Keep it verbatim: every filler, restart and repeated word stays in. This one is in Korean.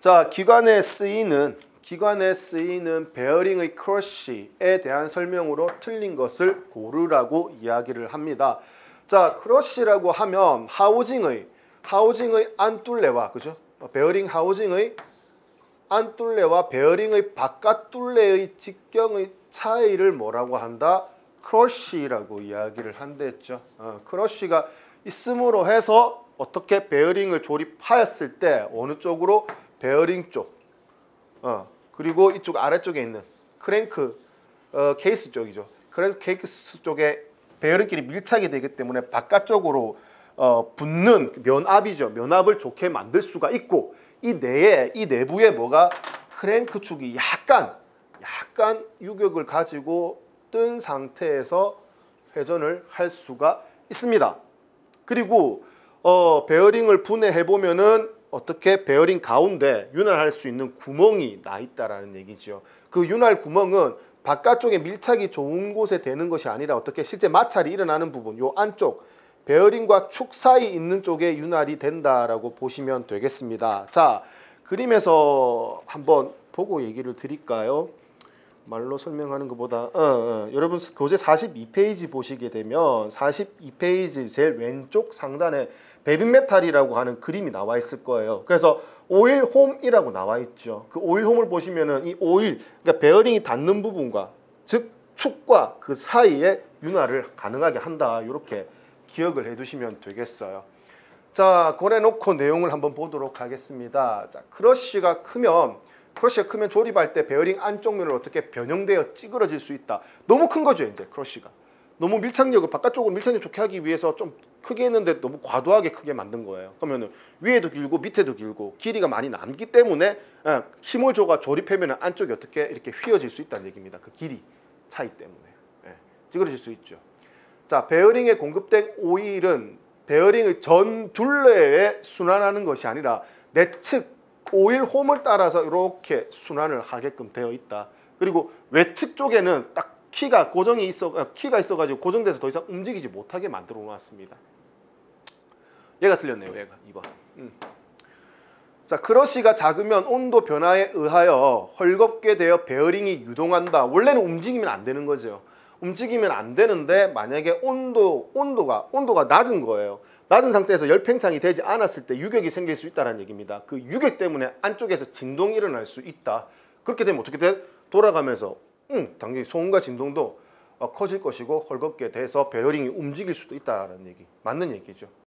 자, 기관에 쓰이는 기관에 쓰이는 베어링의 크러쉬에 대한 설명으로 틀린 것을 고르라고 이야기를 합니다. 자, 크러쉬라고 하면 하우징의 하우징의 안둘레와 그죠? 베어링 하우징의 안둘레와 베어링의 바깥 둘레의 직경의 차이를 뭐라고 한다? 크러쉬라고 이야기를 한댔죠. 어, 크러쉬가 있음으로 해서 어떻게 베어링을 조립하였을 때 어느 쪽으로 베어링 쪽, 어, 그리고 이쪽 아래쪽에 있는 크랭크 어, 케이스 쪽이죠. 그래서 케이스 쪽에 베어링끼리 밀착이 되기 때문에 바깥쪽으로 어, 붙는 면압이죠. 면압을 좋게 만들 수가 있고 이 내에 이 내부에 뭐가 크랭크 축이 약간 약간 유격을 가지고 뜬 상태에서 회전을 할 수가 있습니다. 그리고 어, 베어링을 분해해 보면은 어떻게 베어링 가운데 윤활할 수 있는 구멍이 나 있다라는 얘기죠. 그 윤활 구멍은 바깥쪽에 밀착이 좋은 곳에 되는 것이 아니라 어떻게 실제 마찰이 일어나는 부분, 요 안쪽 베어링과 축 사이 있는 쪽에 윤활이 된다라고 보시면 되겠습니다. 자, 그림에서 한번 보고 얘기를 드릴까요? 말로 설명하는 것보다 어, 어. 여러분 교재 사십이 페이지 보시게 되면 사십이 페이지 제일 왼쪽 상단에 베빈메탈이라고 하는 그림이 나와 있을 거예요. 그래서 오일 홈이라고 나와 있죠. 그 오일 홈을 보시면은 이 오일, 그러니까 베어링이 닿는 부분과 즉 축과 그 사이에 윤활을 가능하게 한다. 이렇게 기억을 해두시면 되겠어요. 자, 그래 놓고 내용을 한번 보도록 하겠습니다. 자, 크러쉬가 크면 크러쉬가 크면 조립할 때 베어링 안쪽 면을 어떻게 변형되어 찌그러질 수 있다. 너무 큰 거죠, 이제 크러쉬가. 너무 밀착력을 바깥쪽으로 밀착력 좋게 하기 위해서 좀 크게 했는데 너무 과도하게 크게 만든 거예요. 그러면은 위에도 길고 밑에도 길고 길이가 많이 남기 때문에 힘을 줘가 조립하면 안쪽이 어떻게 이렇게 휘어질 수 있다는 얘기입니다. 그 길이 차이 때문에 예, 찌그러질 수 있죠. 자, 베어링에 공급된 오일은 베어링의 전 둘레에 순환하는 것이 아니라 내측 오일 홈을 따라서 이렇게 순환을 하게끔 되어 있다. 그리고 외측 쪽에는 딱 키가 고정이 있어 키가 있어가지고 고정돼서 더 이상 움직이지 못하게 만들어 놓았습니다. 얘가 틀렸네요. 얘가 이 번. 음. 자, 크러쉬가 작으면 온도 변화에 의하여 헐겁게 되어 베어링이 유동한다. 원래는 움직이면 안 되는 거죠. 움직이면 안 되는데 만약에 온도 온도가 온도가 낮은 거예요. 낮은 상태에서 열 팽창이 되지 않았을 때 유격이 생길 수 있다는 얘기입니다. 그 유격 때문에 안쪽에서 진동이 일어날 수 있다. 그렇게 되면 어떻게 돼? 돌아가면서 음, 당연히 소음과 진동도 어, 커질 것이고 헐겁게 돼서 베어링이 움직일 수도 있다는 얘기. 맞는 얘기죠.